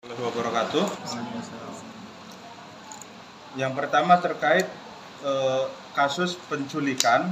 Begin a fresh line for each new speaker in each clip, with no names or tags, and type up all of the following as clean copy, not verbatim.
Wabarakatuh. Yang pertama terkait kasus penculikan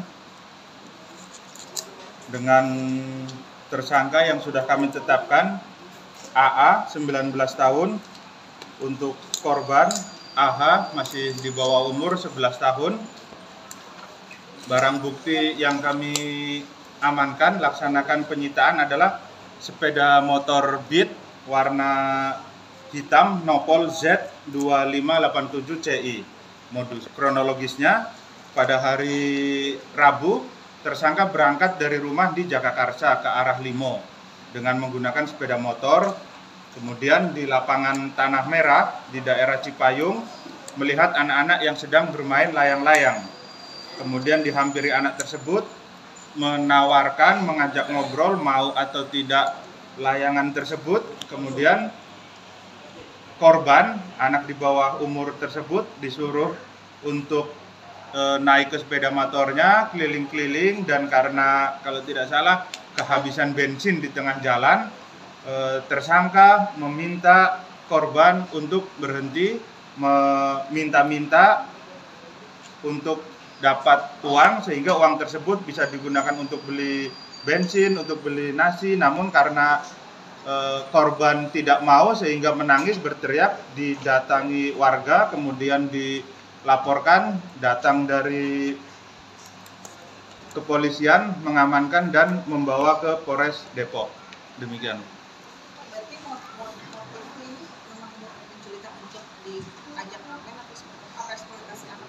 dengan tersangka yang sudah kami tetapkan, AA 19 tahun, untuk korban AH masih di bawah umur 11 tahun. Barang bukti yang kami amankan laksanakan penyitaan adalah sepeda motor Beat warna hitam nopol Z2587CI. Modus kronologisnya, pada hari Rabu tersangka berangkat dari rumah di Jagakarsa ke arah Limo dengan menggunakan sepeda motor. Kemudian di lapangan Tanah Merah di daerah Cipayung melihat anak-anak yang sedang bermain layang-layang. Kemudian dihampiri anak tersebut, menawarkan, mengajak ngobrol mau atau tidak layangan tersebut. Kemudian korban, anak di bawah umur tersebut, disuruh untuk naik ke sepeda motornya, keliling-keliling, dan karena kalau tidak salah kehabisan bensin di tengah jalan, tersangka meminta korban untuk berhenti, meminta-minta untuk dapat uang, sehingga uang tersebut bisa digunakan untuk beli bensin, untuk beli nasi. Namun karena korban tidak mau sehingga menangis, berteriak, didatangi warga, kemudian dilaporkan, datang dari kepolisian, mengamankan dan membawa ke Polres Depok. Demikian.
Berarti motif ini memang penculikan untuk diajak main atau eksploitasi anak?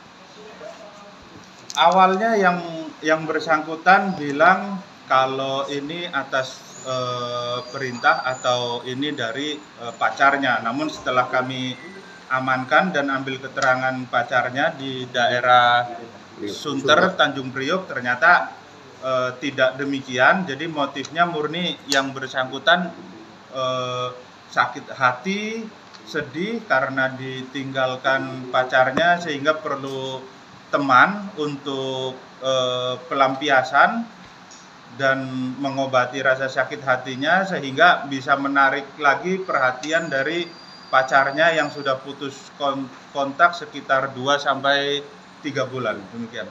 Awalnya yang bersangkutan bilang kalau ini atas perintah atau ini dari pacarnya. Namun setelah kami amankan dan ambil keterangan pacarnya di daerah Sunter, Tanjung Priok, ternyata tidak demikian. Jadi motifnya murni yang bersangkutan sakit hati, sedih karena ditinggalkan pacarnya, sehingga perlu teman untuk pelampiasan dan mengobati rasa sakit hatinya, sehingga bisa menarik lagi perhatian dari pacarnya yang sudah putus kontak sekitar 2-3 bulan. Demikian.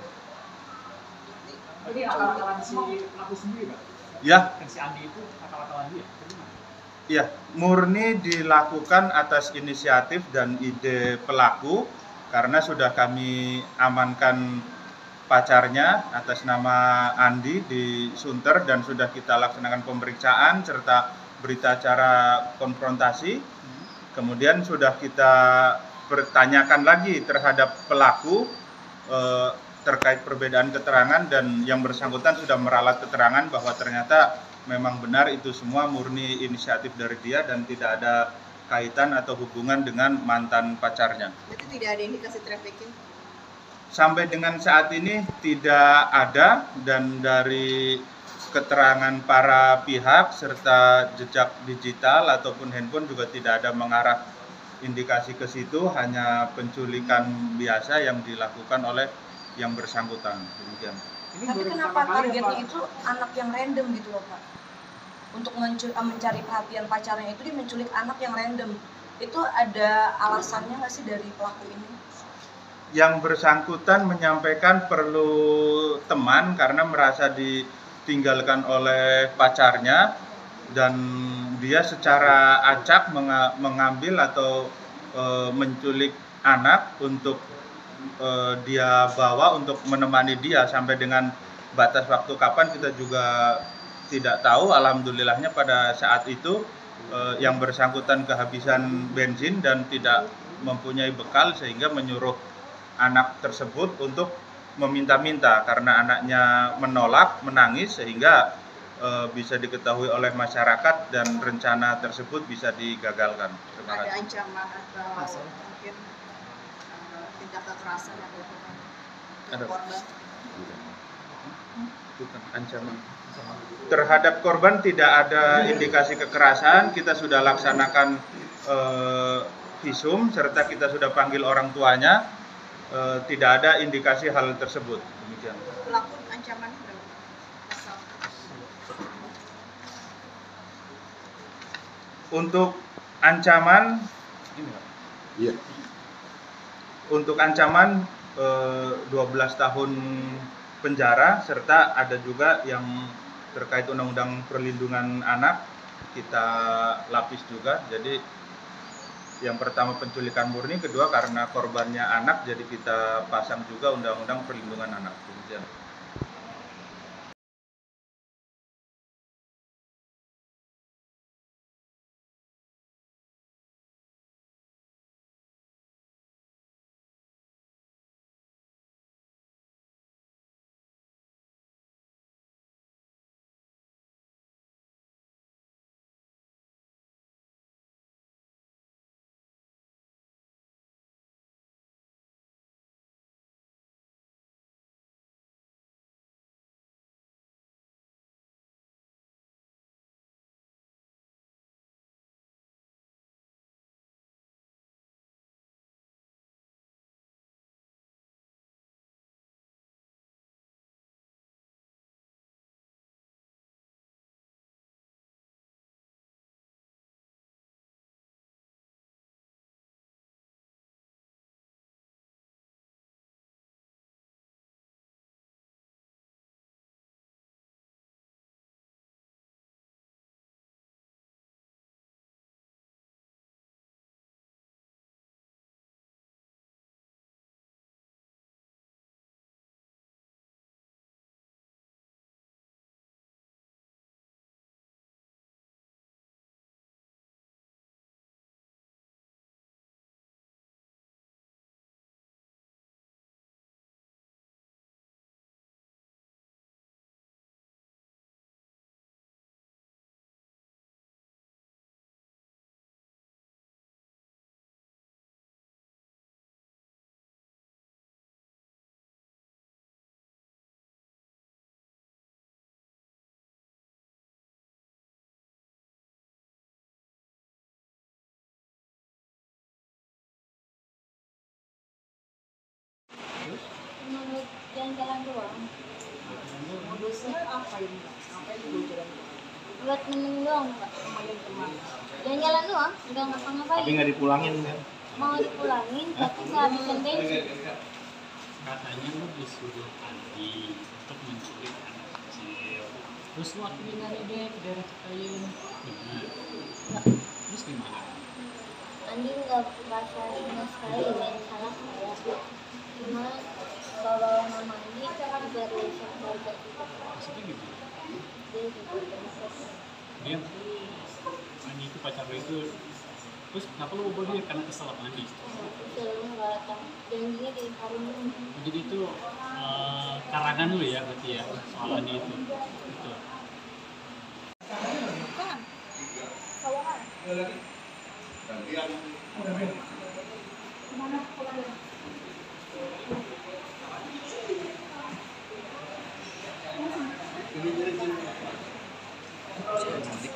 Jadi akal-akalan si pelaku sendiri, Pak?
Ya.
Si Andi itu akal-akalan dia?
Iya, murni dilakukan atas inisiatif dan ide pelaku, karena sudah kami amankan pacarnya atas nama Andi di Sunter dan sudah kita laksanakan pemeriksaan serta berita acara konfrontasi. Kemudian sudah kita bertanyakan lagi terhadap pelaku terkait perbedaan keterangan, dan yang bersangkutan sudah meralat keterangan bahwa ternyata memang benar itu semua murni inisiatif dari dia dan tidak ada kaitan atau hubungan dengan mantan pacarnya.
Berarti tidak ada indikasi trafficking?
Sampai dengan saat ini tidak ada, dan dari keterangan para pihak serta jejak digital ataupun handphone juga tidak ada mengarah indikasi ke situ, hanya penculikan biasa yang dilakukan oleh yang bersangkutan. Demikian.
Tapi kenapa targetnya itu anak yang random gitu loh, Pak? Untuk mencari perhatian pacarnya itu dia menculik anak yang random. Itu ada alasannya nggak sih dari pelaku ini?
Yang bersangkutan menyampaikan perlu teman karena merasa ditinggalkan oleh pacarnya, dan dia secara acak mengambil atau menculik anak untuk dia bawa untuk menemani dia sampai dengan batas waktu kapan kita juga tidak tahu. Alhamdulillahnya pada saat itu yang bersangkutan kehabisan bensin dan tidak mempunyai bekal, sehingga menyuruh anak tersebut untuk meminta-minta, karena anaknya menolak, menangis, sehingga bisa diketahui oleh masyarakat dan rencana tersebut bisa digagalkan.
Ada ancaman atau mungkin tindak kekerasan atau korban?
Bukan ancaman. Terhadap korban tidak ada indikasi kekerasan. Kita sudah laksanakan visum serta kita sudah panggil orang tuanya. Tidak ada indikasi hal tersebut. Demikian.
Pelaku ancaman berapa?
Untuk ancaman ini Pak.
Iya.
Untuk ancaman 12 tahun penjara, serta ada juga yang terkait undang-undang perlindungan anak kita lapis juga. Jadi yang pertama penculikan murni, kedua karena korbannya anak, jadi kita pasang juga undang-undang perlindungan anak. Demikian.
Menurut jalan-jalan doang.
Modusnya apa ini Mbak? Apa yang dibuat jalan-jalan?
Buat nemenin doang, Mbak.
Sama teman.
Jalan-jalan doang, nggak ngapa-ngapain.
Tapi nggak dipulangin kan?
Mau dipulangin, tapi kehabisan bensin.
Katanya lu disuruh Andi untuk menculik anak kecil. Terus waktu dia nyari dia ke daerah Cekayin, terus gimana?
Andi nggak merasa sama sekali yang salah saya. Cuma bawa mama Andi juga rusak keluarga juga.
Maksudnya gimana?
Dia juga rusak.
Dia Andi itu pacar lu itu, terus kenapa lu bawa dia? Karena kesel sama Andi.
Selalu nggak datang. Janjinya di hari ini.
Jadi itu karangan lu ya berarti ya soal Andi itu. Itu.
Bukan.
Kawangan.
Jadi